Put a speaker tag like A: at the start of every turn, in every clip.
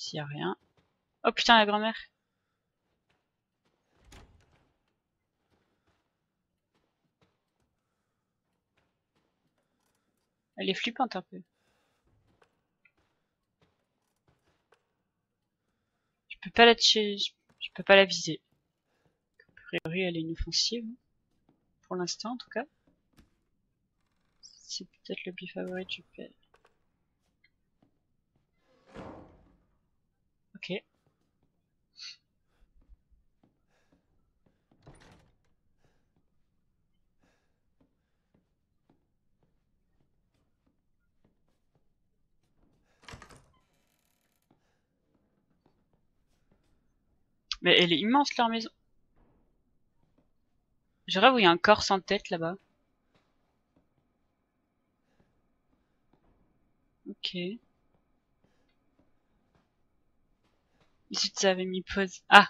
A: S'il y a rien. Oh putain, la grand-mère. Elle est flippante un peu. Je peux pas la tuer, je peux pas la viser. A priori, elle est inoffensive. Pour l'instant, en tout cas. C'est peut-être le bif favori du père. Ok. Mais elle est immense leur maison. Je rêve où il y a un corps sans tête là-bas. Ok. Ici tu avais mis pause. Ah.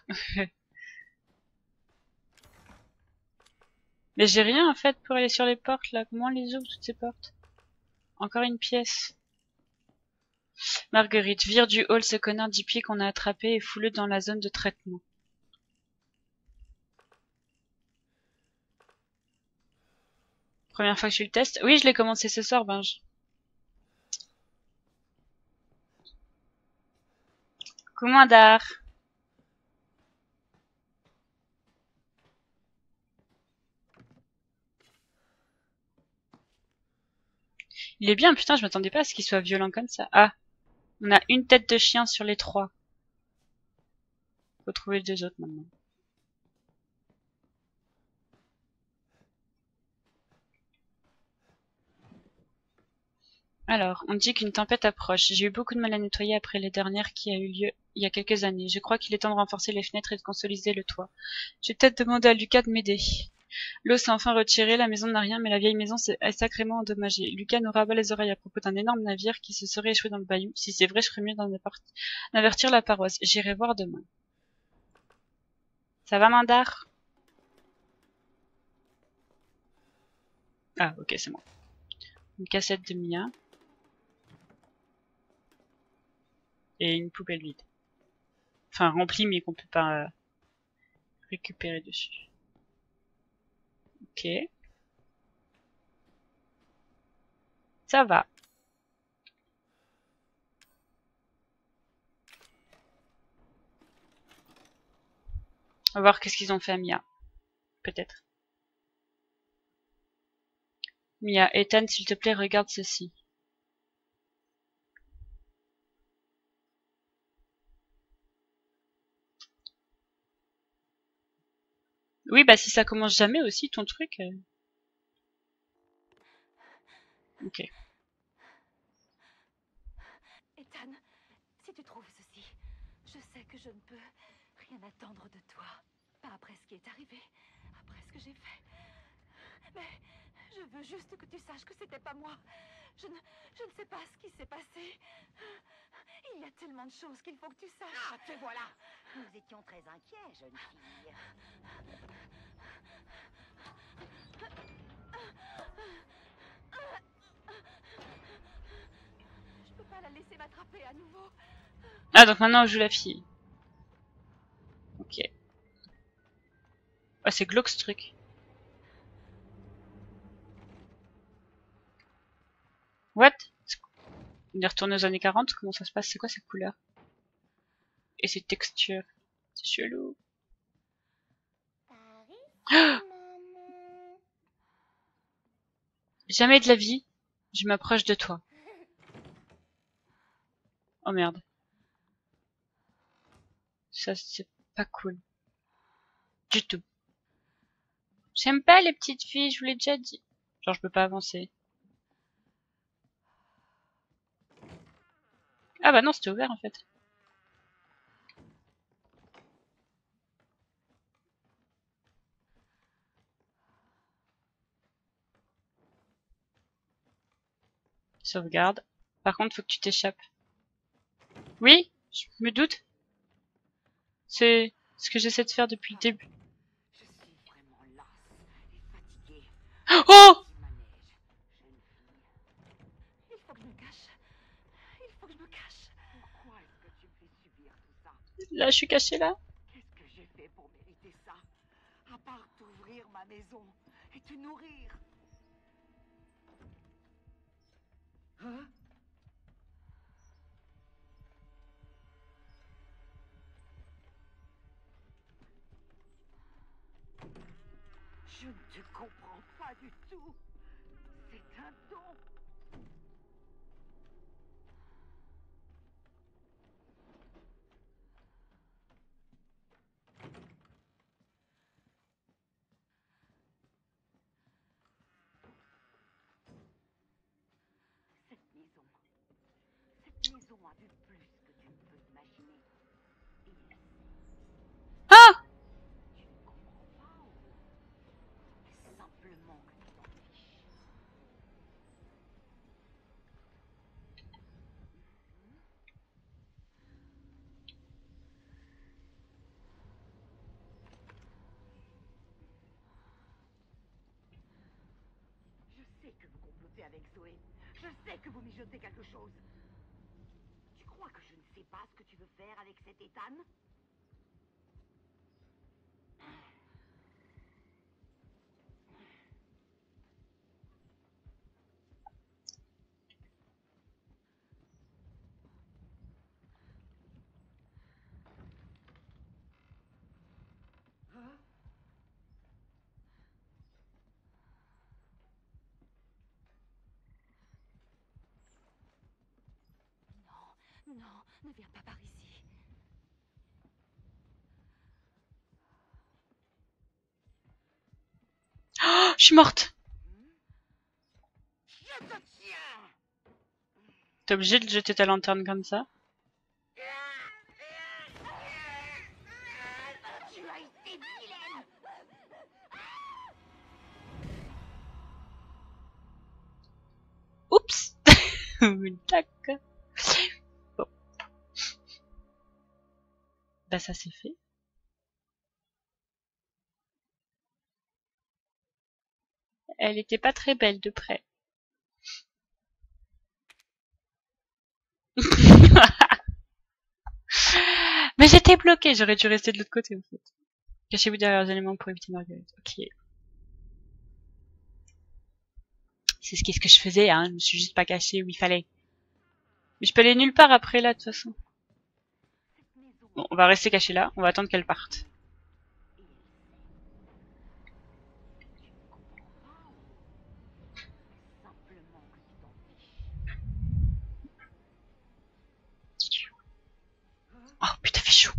A: Mais j'ai rien en fait pour aller sur les portes là. Comment on les ouvre toutes ces portes? Encore une pièce. Marguerite, vire du hall ce connard 10 pieds qu'on a attrapé et foule-le dans la zone de traitement. Première fois que je le teste. Oui, je l'ai commencé ce soir, Binge. Commandard. Il est bien, putain, je m'attendais pas à ce qu'il soit violent comme ça. Ah, on a une tête de chien sur les 3. Faut trouver les 2 autres maintenant. Alors, on dit qu'une tempête approche. J'ai eu beaucoup de mal à nettoyer après les dernières qui a eu lieu il y a quelques années. Je crois qu'il est temps de renforcer les fenêtres et de consolider le toit. Je vais peut-être demander à Lucas de m'aider. L'eau s'est enfin retirée, la maison n'a rien, mais la vieille maison est sacrément endommagée. Lucas nous rabat les oreilles à propos d'un énorme navire qui se serait échoué dans le bayou. Si c'est vrai, je ferais mieux d'avertir la paroisse. J'irai voir demain. Ça va, Mandar? Ah, ok, c'est bon. Une cassette de Mia. Et une poubelle vide. Enfin, remplie, mais qu'on peut pas récupérer dessus. Ok. Ça va. On va voir qu'est-ce qu'ils ont fait à Mia. Peut-être. Mia, Ethan, s'il te plaît, regarde ceci. Oui, bah si ça commence jamais aussi, ton truc. Ok.
B: Ethan, si tu trouves ceci, je sais que je ne peux rien attendre de toi. Pas après ce qui est arrivé, après ce que j'ai fait. Mais je veux juste que tu saches que c'était pas moi. Je ne sais pas ce qui s'est passé. Il y a tellement de choses qu'il faut que tu saches.
C: Ah, te voilà. Nous étions très inquiets, jeune fille.
B: Je peux pas la laisser m'attraper à nouveau.
A: Ah, donc maintenant on joue la fille. Ok. Ah, c'est glauque ce truc. What? On est retourné aux années 40, comment ça se passe? C'est quoi cette couleur? Et ces textures? C'est chelou. Jamais de la vie, je m'approche de toi. Oh merde. Ça, c'est pas cool. Du tout. J'aime pas les petites filles, je vous l'ai déjà dit. Genre, je peux pas avancer. Ah bah non, c'était ouvert en fait. Sauvegarde. Par contre, faut que tu t'échappes. Oui, je me doute. C'est ce que j'essaie de faire depuis le début.
C: Je suis vraiment lasse et fatiguée.
A: Oh!
C: Petit manège, jeune fille.
B: Il faut que je me cache. Il faut que je me cache.
C: Pourquoi est-ce que tu me fais subir tout ça.
A: Là, je suis cachée là.
C: Qu'est-ce que j'ai fait pour mériter ça? À part t'ouvrir ma maison et te nourrir. Hein? Je ne te comprends pas du tout. C'est un don. Cette maison a vu plus que tu ne peux imaginer. Et il sait.
A: Ah!
C: Tu ne comprends pas ou est-ce simplement que tu t'en fiches? Je sais que vous complotez avec Zoé. Je sais que vous mijotez quelque chose. Tu crois que je ne sais pas ce que tu veux faire avec cet Ethan? Hein?
B: Non, non, ne viens pas par ici.
A: Oh, je suis morte.
C: Je te tiens!
A: T'es obligé de jeter ta lanterne comme ça?
C: Tu as été vilaine!
A: Oups. D'accord. Bon. Bah ça c'est fait. Elle était pas très belle de près. Mais j'étais bloquée, j'aurais dû rester de l'autre côté en fait. Cachez-vous derrière les éléments pour éviter Marguerite. Ok. C'est ce que je faisais, hein. Je me suis juste pas cachée où il fallait. Mais je peux aller nulle part après là de toute façon. Bon, on va rester caché là, on va attendre qu'elle parte.
C: Simplement que tu t'en fiches.
A: Oh putain, fait chaud.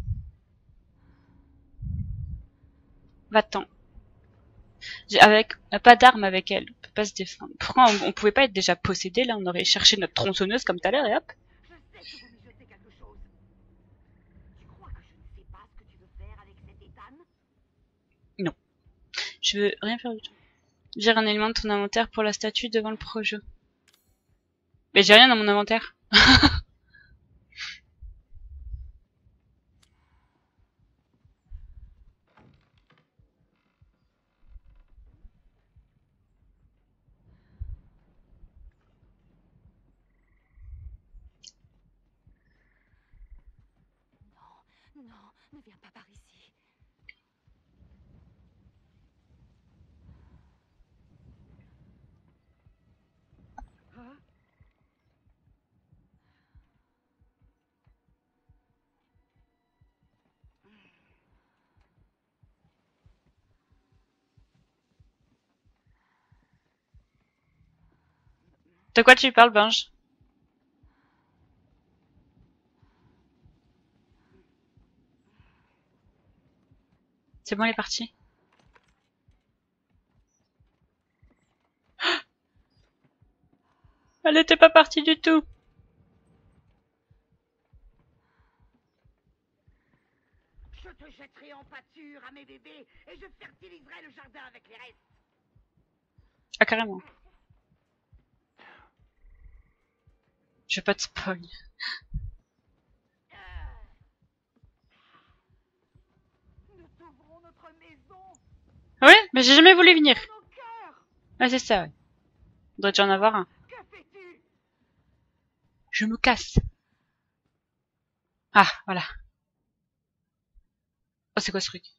A: Va-t'en. Avec pas d'arme avec elle, on peut pas se défendre. Pourquoi on pouvait pas être déjà possédé là? On aurait cherché notre tronçonneuse comme tout à l'heure et hop.
C: Je sais que vous mijotez quelque chose. Tu crois que je ne sais pas ce que tu veux faire avec cet Ethan?
A: Non. Je veux rien faire du tout. Vire un élément de ton inventaire pour la statue devant le projet. Mais j'ai rien dans mon inventaire.
B: Non, non, ne viens pas par ici.
C: Hein?
A: De quoi tu parles, Binge? C'est bon, elle est partie. Elle était pas partie du tout.
C: Je te jetterai en pâture à mes bébés et je fertiliserai le jardin avec les restes.
A: Ah, carrément. Je vais pas te spoil.
C: Nous t'ouvrons notre maison.
A: Ouais, mais j'ai jamais voulu venir.
C: Nos cœurs.
A: Ah, c'est ça, ouais. On doit déjà en avoir un.
C: Que fais-tu?
A: Je me casse. Ah, voilà. Oh, c'est quoi ce truc?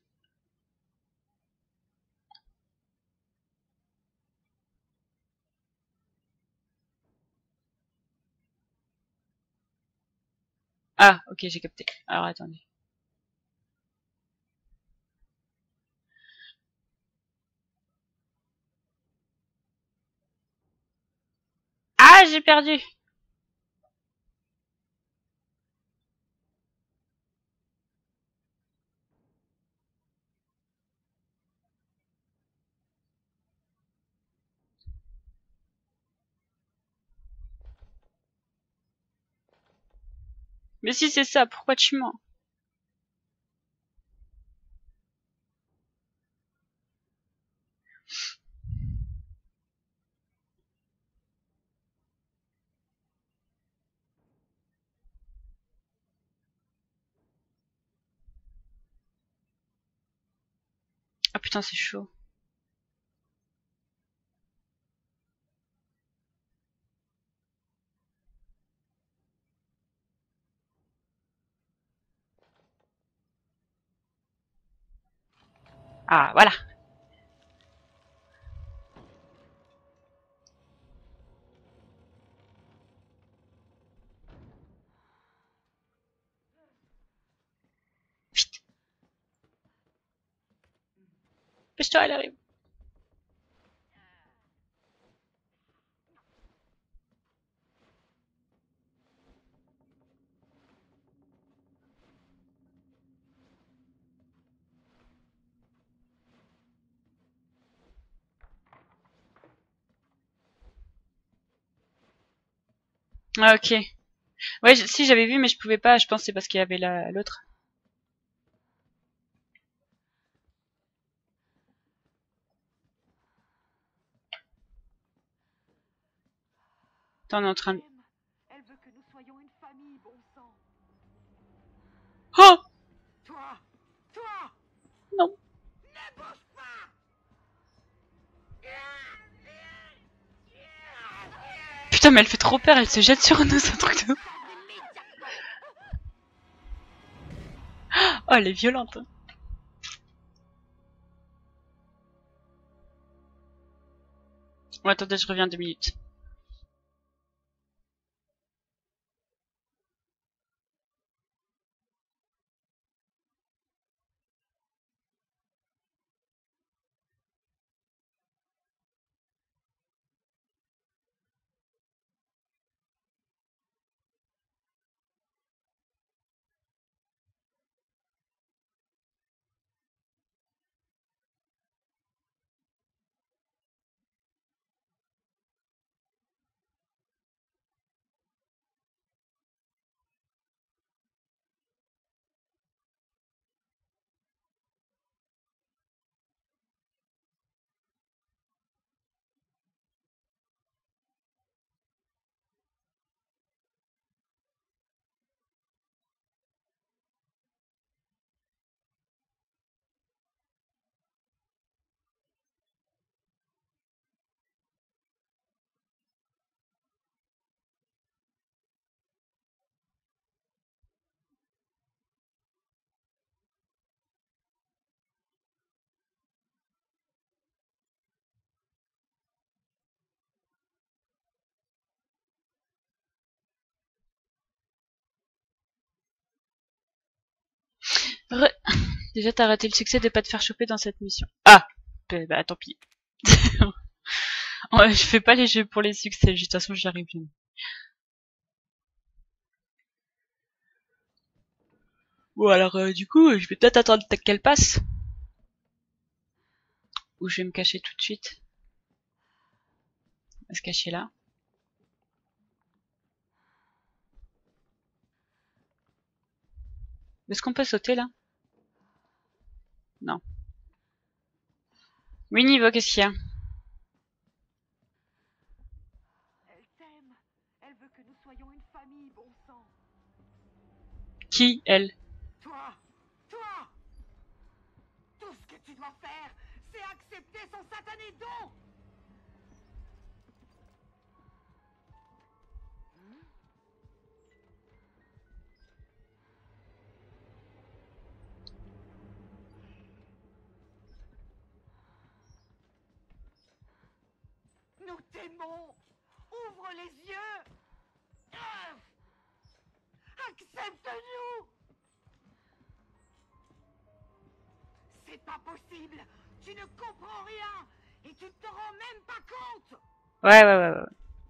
A: Ah, ok, j'ai capté. Alors, attendez. Ah, j'ai perdu! Mais si c'est ça, pourquoi tu mens? Ah putain, c'est chaud. Ah, voilà. Vite. Pêche-toi, elle arrive. Ah, ok. Ouais, si j'avais vu, mais je pouvais pas. Je pense que c'est parce qu'il y avait l'autre. Attends, on est en train de...
C: Elle veut que nous soyons une famille, bon sang.
A: Oh!
C: Toi! Toi!
A: Non.
C: Ne bouge pas!
A: Putain, mais elle fait trop peur. Elle se jette sur nous, c'est un truc de ouf. Oh, elle est violente. Bon, attendez, je reviens 2 minutes. Re... Déjà, t'as raté le succès de pas te faire choper dans cette mission. Ah! Bah, tant pis. Ouais, je fais pas les jeux pour les succès. De toute façon, j'y arrive bien. Bon, alors, du coup, je vais peut-être attendre qu'elle passe. Ou je vais me cacher tout de suite. On va se cacher là. Est-ce qu'on peut sauter là? Non. Winnie, qu'est-ce qu'il y a?
C: Elle t'aime. Elle veut que nous soyons une famille, bon sang.
A: Qui, elle?
C: Toi! Toi! Tout ce que tu dois faire, c'est accepter son satané don! démon! Ouvre les yeux! Accepte-nous! C'est pas possible! Tu ne comprends rien! Et tu ne te rends même pas compte!
A: Ouais.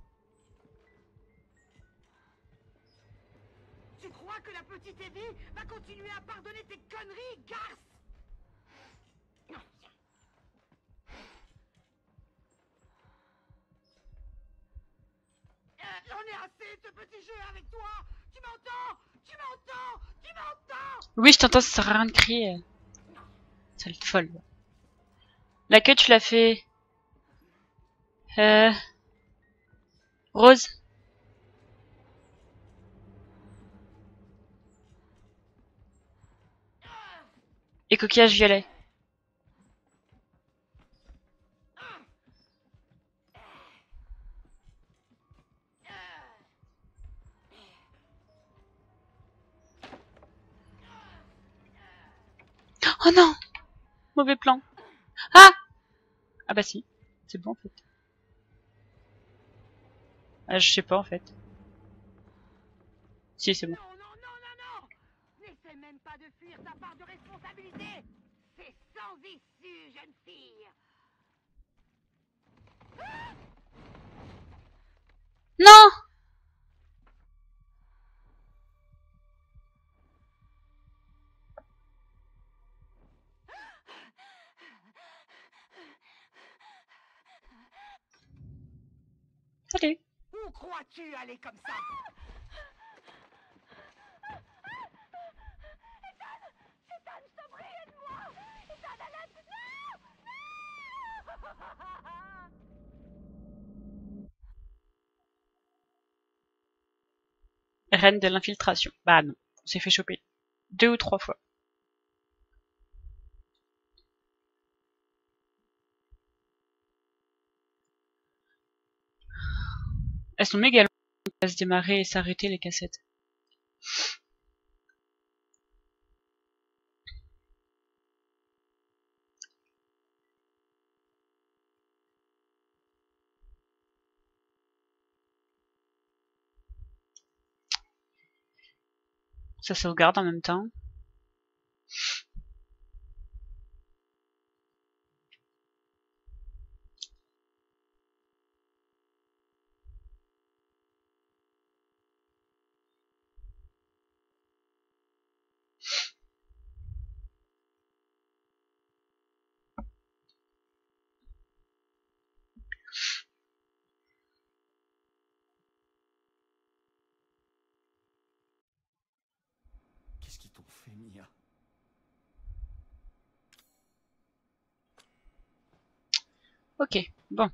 C: Tu crois que la petite Evie va continuer à pardonner tes conneries, garce? J'en ai assez de ce petit jeu avec toi! Tu m'entends? Tu m'entends? Tu m'entends?
A: Oui, je t'entends, ça sert à rien de crier. Sale folle. La queue, tu l'as fait... Rose. Et coquillage violet. Oh non! Mauvais plan. Ah! Ah bah si. C'est bon en fait. Ah, je sais pas en fait. Si, c'est bon.
C: Non! N'essaie même pas de fuir ta part de responsabilité! C'est sans issue, jeune fille!
A: Non! Salut.
C: Où crois-tu aller comme ça? Ethan, je t'en prie, aide-moi! Ethan, à l'aide!
A: Reine de l'infiltration. Bah non. On s'est fait choper. 2 ou 3 fois. Elles sont méga longues à se démarrer et s'arrêter les cassettes. Ça sauvegarde en même temps.
D: Qu'est-ce qu'ils t'ont fait, Mia?
A: Ok, bon.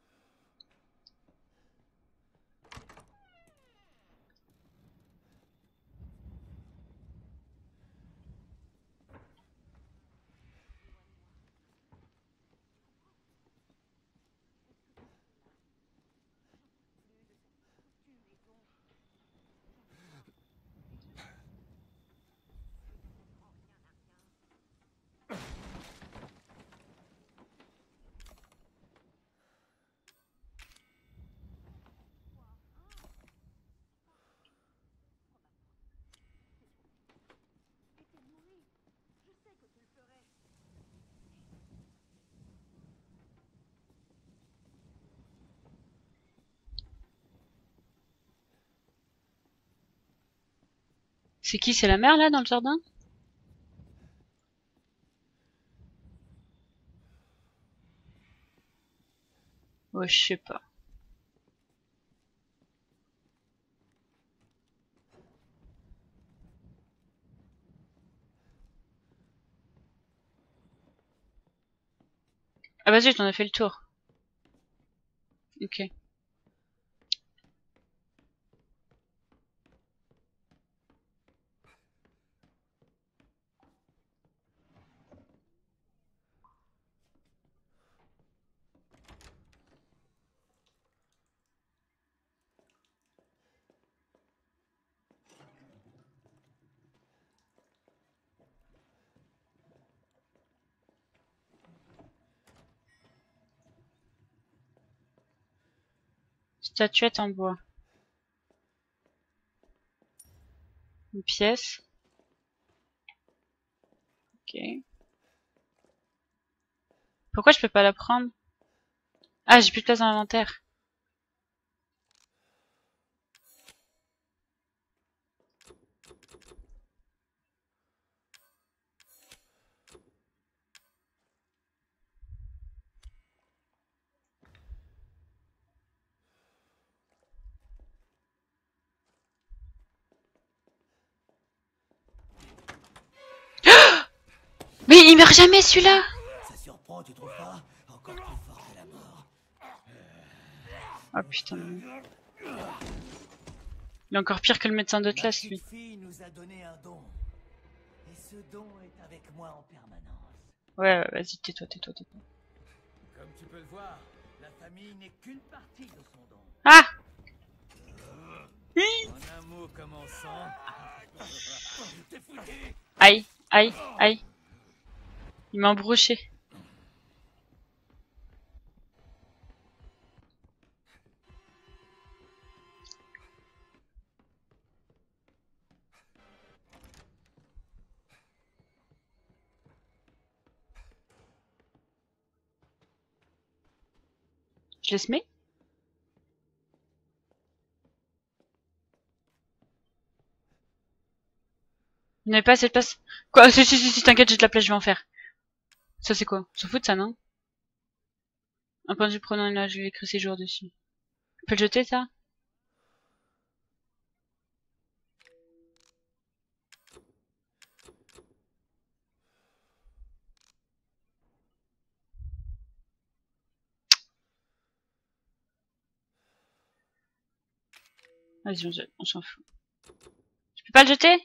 A: C'est qui? C'est la mère là dans le jardin? Ouais, je sais pas. Ah vas-y, je t'en ai fait le tour. Ok. Statuette en bois. Une pièce. Ok. Pourquoi je peux pas la prendre? Ah, j'ai plus de place dans l'inventaire. Mais il meurt jamais celui-là!
D: Ça surprend, tu trouves pas? Encore plus fort que la mort.
A: Oh putain. Il est encore pire que le médecin de
D: Ma
A: classe,
D: petite
A: lui.
D: fille nous a donné un don. Et ce don est avec moi en permanence.
A: Ouais, vas-y, tais-toi.
D: Comme tu peux le voir, la famille n'est qu'une partie de son don.
A: Ah!
D: En un mot commençant... T'es foutu!
A: Aïe. Il m'a embroché. Je laisse mets? Vous n'avez pas assez de place? Quoi? Si, t'inquiète, j'ai de la place, je vais en faire. Ça c'est quoi? On s'en fout de ça, non? Un point de vue prenant là, je vais écrire ces jours dessus. Tu peux le jeter, ça? Vas-y, on jette, on s'en fout. Je peux pas le jeter?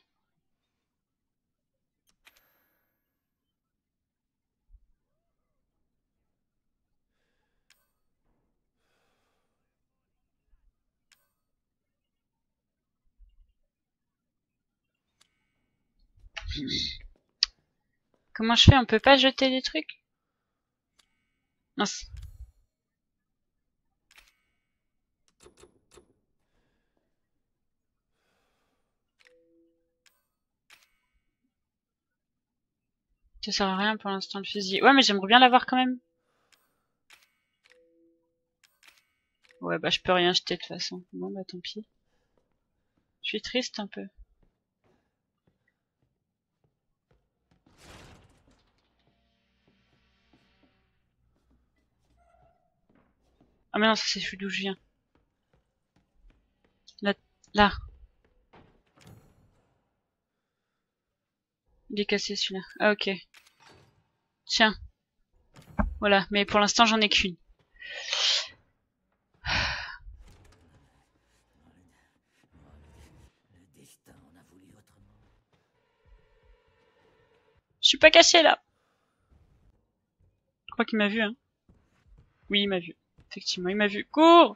A: Comment je fais? On peut pas jeter des trucs? Mince. Ça sert à rien pour l'instant le fusil. Ouais, mais j'aimerais bien l'avoir quand même. Ouais, bah je peux rien jeter de toute façon. Bon, bah tant pis. Je suis triste un peu. Ah mais non, ça c'est celui d'où je viens. Là. Il est cassé celui-là. Ah ok. Tiens. Voilà, mais pour l'instant j'en ai qu'une.
D: Le destin en a voulu autrement.
A: Je suis pas caché là. Je crois qu'il m'a vu, hein. Oui, il m'a vu. Effectivement, il m'a vu. Cours!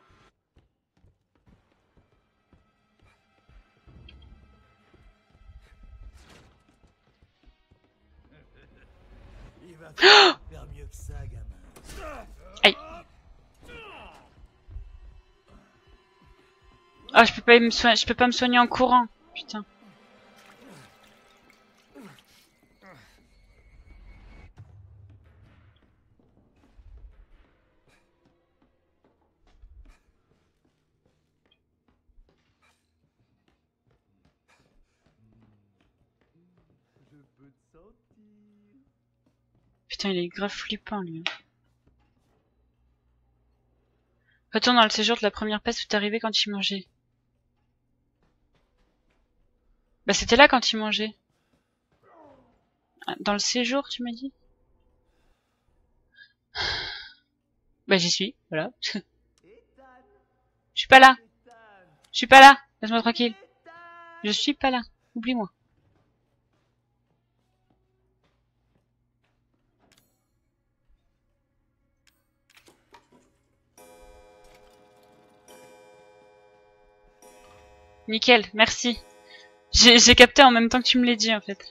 D: Il va falloir faire mieux que ça, gamin.
A: Aïe. Ah, je peux pas me soigner, je peux pas me soigner en courant. Putain.
D: Je peux te sentir.
A: Putain, il est grave flippant, lui. Retourne dans le séjour de la première pièce où t'es arrivé quand il mangeait. Bah, c'était là quand il mangeait. Ah, dans le séjour, tu m'as dit? Bah, j'y suis, voilà. Je suis pas là. Je suis pas là. Laisse-moi tranquille. Je suis pas là. Oublie-moi. Nickel, merci. J'ai capté en même temps que tu me l'as dit, en fait.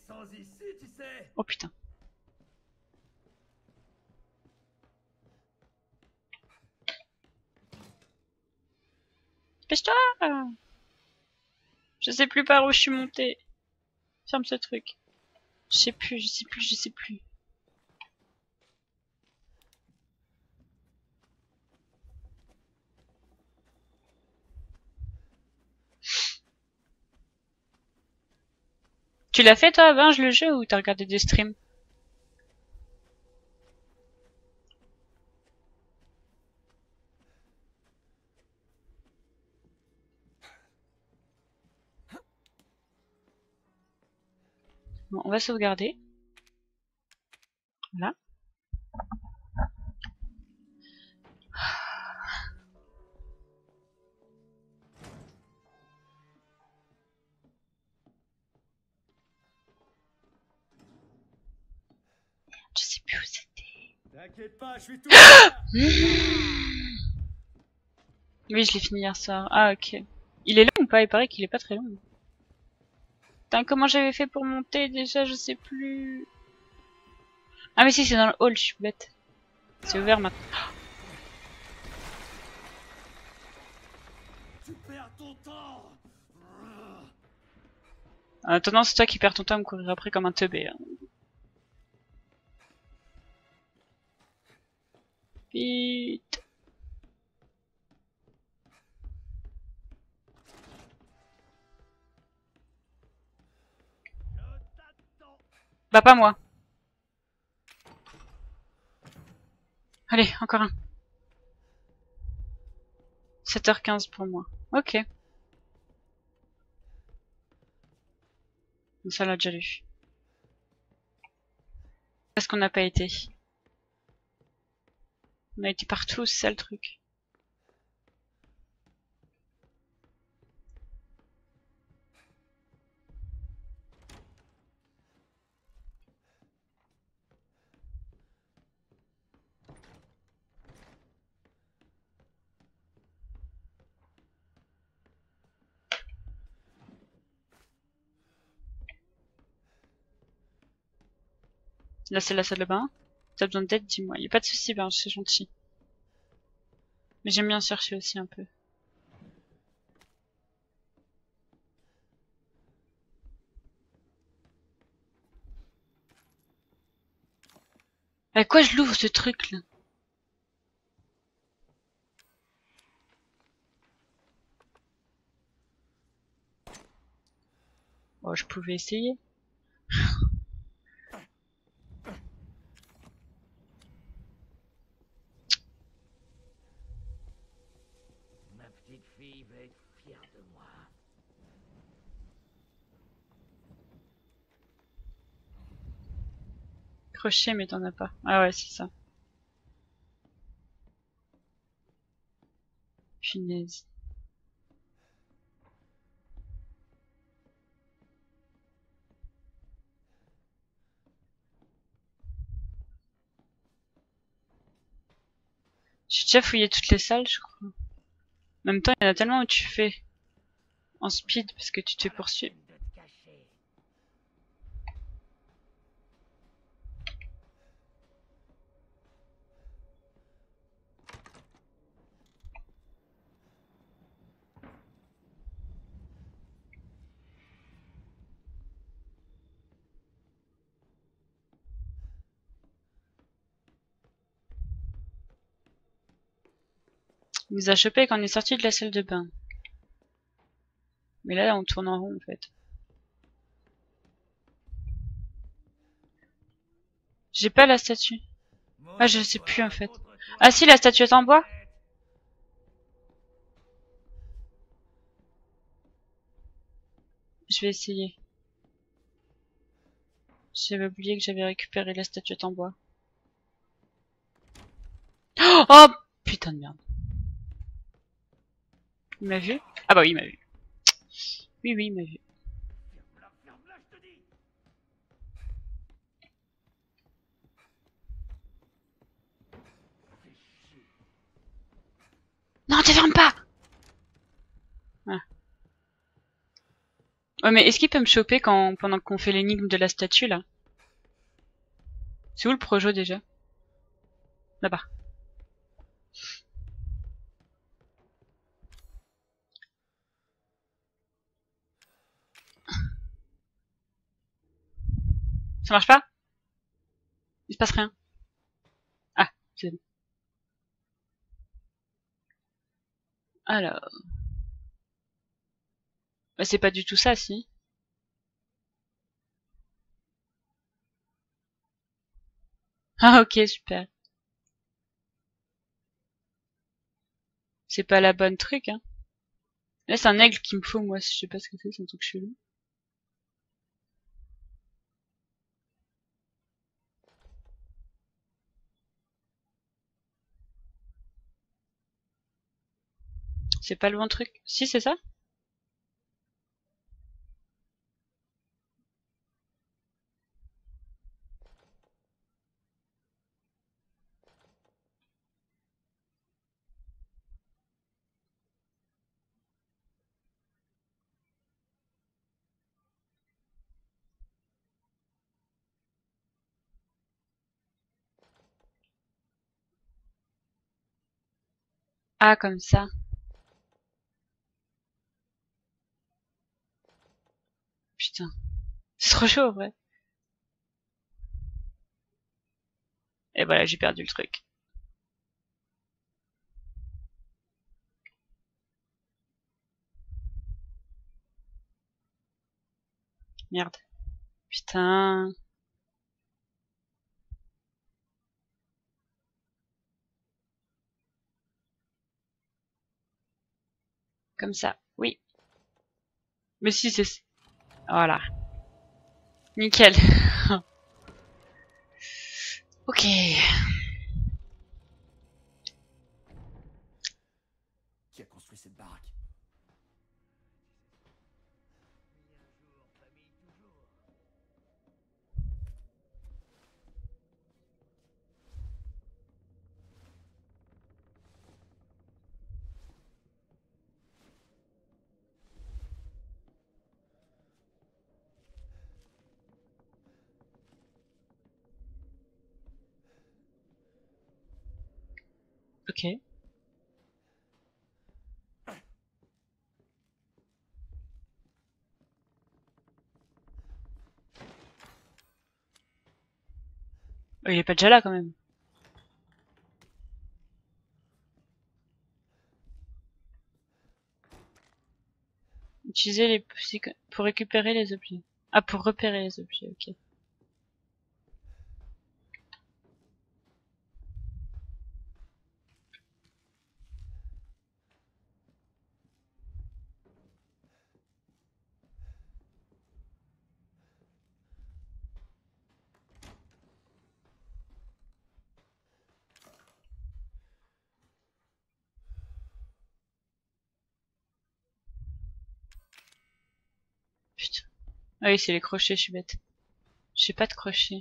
D: sans issue, tu sais.
A: Oh putain. Dépêche-toi! Je sais plus par où je suis montée. Ferme ce truc. Je sais plus, je sais plus, je sais plus. Tu l'as fait toi, Binge, le jeu, ou t'as regardé des streams? Bon, on va sauvegarder. Voilà. Je sais plus où c'était.
D: T'inquiète pas, je suis tout là.
A: Oui, je l'ai fini hier soir. Ah, ok. Il est long ou pas? Il paraît qu'il est pas très long. Putain, comment j'avais fait pour monter déjà? Je sais plus. Ah, mais si, c'est dans le hall, je suis bête. C'est ouvert maintenant.
D: Tu perds ton temps.
A: En attendant, c'est toi qui perds ton temps à me courir après comme un teubé. Hein. Vite. Bah, pas moi. Allez, encore un. 7h15 pour moi. Ok. Ça l'a déjà lu. Parce qu'on n'a pas été. On a été partout, c'est ça le truc. Là, c'est la salle de bain. T'as besoin d'aide, dis-moi. Y a pas de souci, ben, c'est gentil. Mais j'aime bien chercher aussi un peu. À quoi je l'ouvre ce truc là? Oh, je pouvais essayer.
D: Ma petite fille va être fière de moi.
A: Crochet, mais t'en as pas. Ah ouais, c'est ça. Punaise. J'ai déjà fouillé toutes les salles, je crois. En même temps, il y en a tellement où tu fais en speed parce que tu te fais poursuivre.
D: De te cacher.
A: Il nous a chopé quand on est sorti de la salle de bain. Mais là, on tourne en rond en fait. J'ai pas la statue. Ah, je sais plus en fait. Ah si, la statuette en bois. Je vais essayer. J'avais oublié que j'avais récupéré la statuette en bois. Oh putain de merde. Il m'a vu? Ah bah oui, il m'a vu. Oui, oui, il m'a vu.
D: Ferme-la, je te dis.
A: Non, te ferme pas! Ah. Ouais, mais est-ce qu'il peut me choper pendant qu'on fait l'énigme de la statue, là? C'est où le projo, déjà? Là-bas. Ça marche pas? Il se passe rien. Ah, c'est bon. Alors... Bah, c'est pas du tout ça, si. Ah, ok, super. C'est pas la bonne truc, hein. Là, c'est un aigle qu'il me faut, moi. Je sais pas ce que c'est un truc chelou. C'est pas le bon truc. Si, c'est ça? Ah, comme ça. Putain. C'est trop chaud, en vrai. Et voilà, j'ai perdu le truc. Merde. Putain. Comme ça. Oui. Mais si, c'est... Voilà. Nickel. Ok.
D: Qui a construit cette baraque?
A: Ok. Oh, il est pas déjà là, quand même. Utiliser les pour récupérer les objets. Ah, pour repérer les objets, ok. Putain. Ah oui, c'est les crochets, je suis bête. J'ai pas de crochet.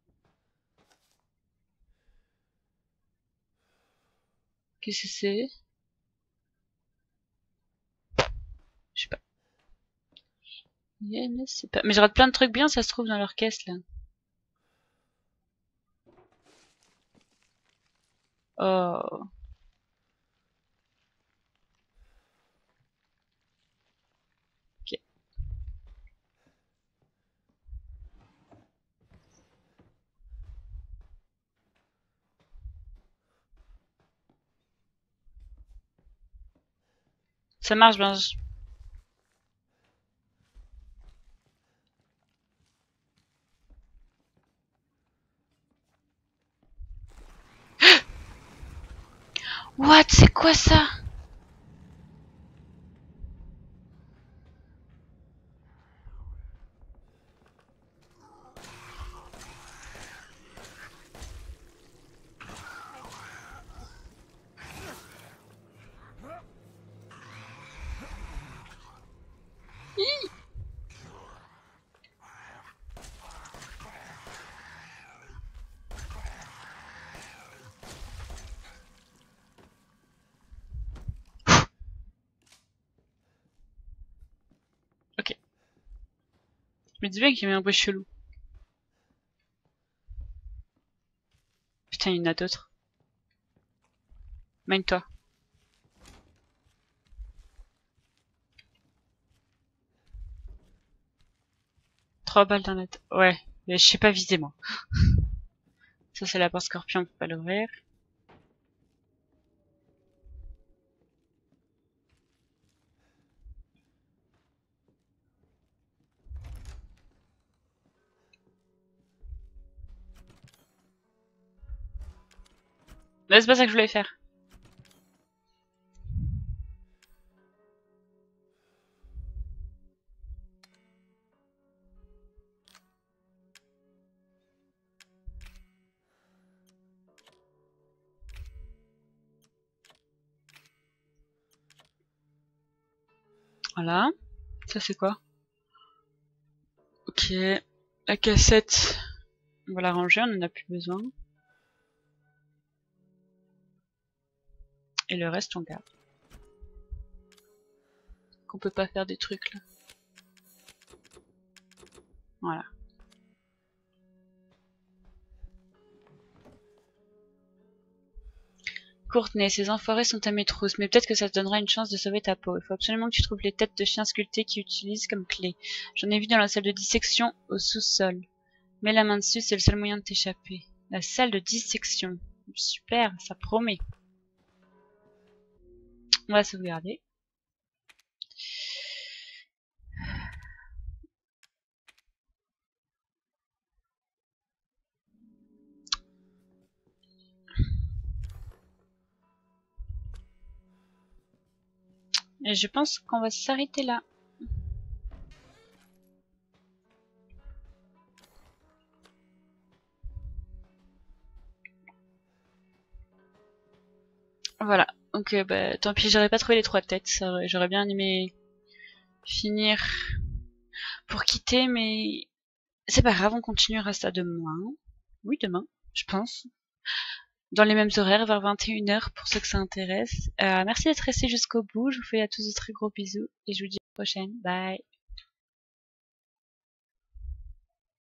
A: Qu'est-ce que c'est? Je sais pas. Yeah, mais c'est pas... Mais je rate plein de trucs bien, ça se trouve dans leur caisse, là. Oh. Ok. Ça marche, ben... What? C'est quoi ça? me dis bien qu'il y avait un bruit chelou. Putain, il y en a d'autres. Mine-toi. Trois balles dans la tête. Ouais, mais je sais pas viser moi. Ça c'est la porte scorpion, on peut pas l'ouvrir. Mais c'est pas ça que je voulais faire. Voilà. Ça c'est quoi? Ok. La cassette. On va la ranger, on en a plus besoin. Et le reste on garde. Qu'on peut pas faire des trucs là. Voilà. Courtenay, ces enfoirés sont à mes trousses, mais peut-être que ça te donnera une chance de sauver ta peau. Il faut absolument que tu trouves les têtes de chiens sculptées qu'ils utilisent comme clé. J'en ai vu dans la salle de dissection au sous-sol. Mets la main dessus, c'est le seul moyen de t'échapper. La salle de dissection. Super, ça promet. On va sauvegarder. Et je pense qu'on va s'arrêter là. Voilà. Donc bah, tant pis, j'aurais pas trouvé les trois têtes. J'aurais bien aimé finir pour quitter, mais c'est pas grave, on continuera ça demain. Oui, demain, je pense. Dans les mêmes horaires, vers 21h pour ceux que ça intéresse. Merci d'être resté jusqu'au bout. Je vous fais à tous de très gros bisous et je vous dis à la prochaine. Bye.